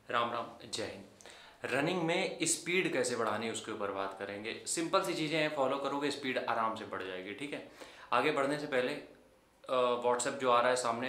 राम राम, जय हिंद। रनिंग में स्पीड कैसे बढ़ानी है उसके ऊपर बात करेंगे। सिंपल सी चीज़ें हैं, फॉलो करोगे स्पीड आराम से बढ़ जाएगी। ठीक है, आगे बढ़ने से पहले व्हाट्सएप जो आ रहा है सामने,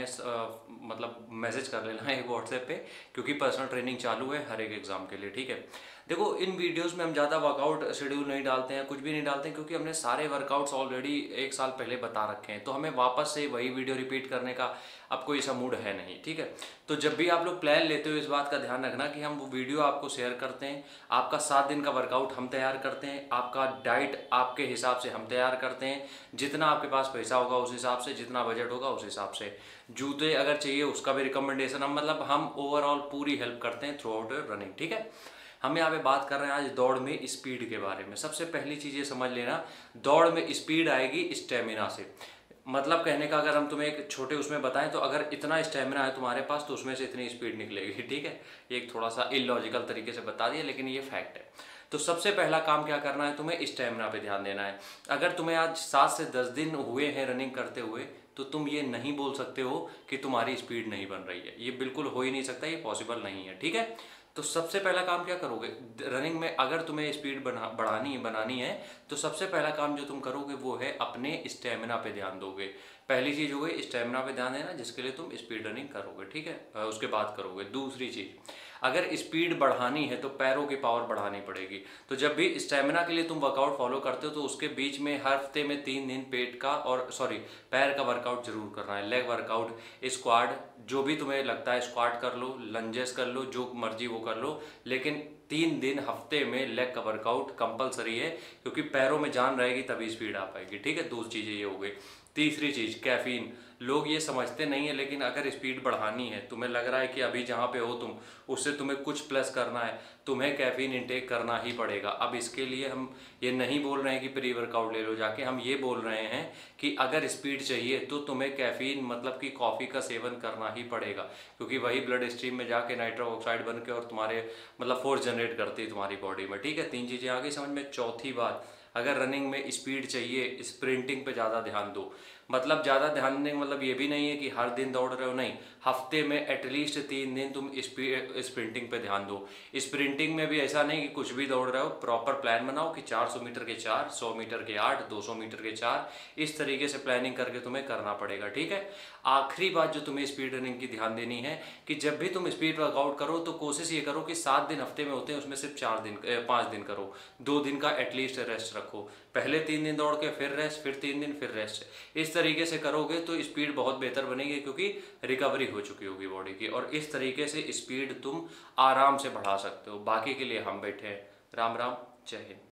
मतलब मैसेज कर लेना है व्हाट्सएप पे, क्योंकि पर्सनल ट्रेनिंग चालू है हर एक एग्ज़ाम के लिए। ठीक है, देखो इन वीडियोस में हम ज़्यादा वर्कआउट शेड्यूल नहीं डालते हैं, कुछ भी नहीं डालते हैं, क्योंकि हमने सारे वर्कआउट्स ऑलरेडी एक साल पहले बता रखे हैं, तो हमें वापस से वही वीडियो रिपीट करने का अब कोई ऐसा मूड है नहीं। ठीक है, तो जब भी आप लोग प्लान लेते हो इस बात का ध्यान रखना कि हम वो वीडियो आपको शेयर करते हैं, आपका 7 दिन का वर्कआउट हम तैयार करते हैं, आपका डाइट आपके हिसाब से हम तैयार करते हैं, जितना आपके पास पैसा होगा उस हिसाब से, जितना बजट होगा उस हिसाब से, जूते अगर चाहिए उसका भी रिकमेंडेशन हम ओवरऑल पूरी हेल्प करते हैं थ्रू आउट रनिंग। ठीक है, हम यहाँ पे बात कर रहे हैं आज दौड़ में स्पीड के बारे में। सबसे पहली चीज़ ये समझ लेना, दौड़ में स्पीड आएगी स्टेमिना से। मतलब कहने का अगर हम तुम्हें एक छोटे उसमें बताएं तो अगर इतना स्टेमिना है तुम्हारे पास तो उसमें से इतनी स्पीड निकलेगी। ठीक है, ये एक थोड़ा सा इलॉजिकल तरीके से बता दिया, लेकिन ये फैक्ट है। तो सबसे पहला काम क्या करना है, तुम्हें स्टेमिना पे ध्यान देना है। अगर तुम्हें आज 7 से 10 दिन हुए हैं रनिंग करते हुए, तो तुम ये नहीं बोल सकते हो कि तुम्हारी स्पीड नहीं बन रही है। ये बिल्कुल हो ही नहीं सकता, ये पॉसिबल नहीं है। ठीक है, तो सबसे पहला काम क्या करोगे रनिंग में, अगर तुम्हें स्पीड बनानी है तो सबसे पहला काम जो तुम करोगे वो है अपने स्टेमिना पे ध्यान दोगे। पहली चीज़ हो गई स्टेमिना पे ध्यान देना, जिसके लिए तुम स्पीड रनिंग करोगे। ठीक है, उसके बाद करोगे। दूसरी चीज़, अगर स्पीड बढ़ानी है तो पैरों की पावर बढ़ानी पड़ेगी। तो जब भी स्टेमिना के लिए तुम वर्कआउट फॉलो करते हो तो उसके बीच में हर हफ्ते में 3 दिन पेट का और पैर का वर्कआउट जरूर करना है। लेग वर्कआउट, स्क्वाड, जो भी तुम्हें लगता है स्क्वाड कर लो, लंजेस कर लो, जो मर्जी वो कर लो, लेकिन 3 दिन हफ्ते में लेग का वर्कआउट कंपलसरी है, क्योंकि पैरों में जान रहेगी तभी स्पीड आ पाएगी। ठीक है, 2 चीज़ें ये हो गई। तीसरी चीज़ कैफीन। लोग ये समझते नहीं है, लेकिन अगर स्पीड बढ़ानी है, तुम्हें लग रहा है कि अभी जहाँ पे हो तुम उससे तुम्हें कुछ प्लस करना है, तुम्हें कैफीन इंटेक करना ही पड़ेगा। अब इसके लिए हम ये नहीं बोल रहे हैं कि प्री वर्कआउट ले लो जाके, हम ये बोल रहे हैं कि अगर स्पीड चाहिए तो तुम्हें कैफीन मतलब कि कॉफ़ी का सेवन करना ही पड़ेगा, क्योंकि वही ब्लड स्ट्रीम में जाके नाइट्रिक ऑक्साइड बन के और तुम्हारे मतलब फोर्स जनरेट करती है तुम्हारी बॉडी में। ठीक है, 3 चीज़ें आ गई समझ में। चौथी बात, अगर रनिंग में स्पीड चाहिए, स्प्रिंटिंग पे ज़्यादा ध्यान दो। मतलब ज़्यादा ध्यान देने का मतलब ये भी नहीं है कि हर दिन दौड़ रहे हो, नहीं, हफ्ते में एटलीस्ट 3 दिन तुम स्प्रिंटिंग पे ध्यान दो। स्प्रिंटिंग में भी ऐसा नहीं कि कुछ भी दौड़ रहे हो, प्रॉपर प्लान बनाओ कि 400 मीटर के 4, 100 मीटर के 8, 200 मीटर के 4, इस तरीके से प्लानिंग करके तुम्हें करना पड़ेगा। ठीक है, आखिरी बात जो तुम्हें स्पीड रनिंग की ध्यान देनी है कि जब भी तुम स्पीड वर्कआउट करो तो कोशिश ये करो कि 7 दिन हफ्ते में होते हैं उसमें सिर्फ 5 दिन करो। 2 दिन का एटलीस्ट रेस्ट रखो। पहले 3 दिन दौड़ के फिर रेस्ट, फिर 3 दिन फिर रेस्ट। इस तरीके से करोगे तो स्पीड बहुत बेहतर बनेगी, क्योंकि रिकवरी हो चुकी होगी बॉडी की, और इस तरीके से स्पीड तुम आराम से बढ़ा सकते हो। बाकी के लिए हम बैठे हैं। राम राम, जय हिंद।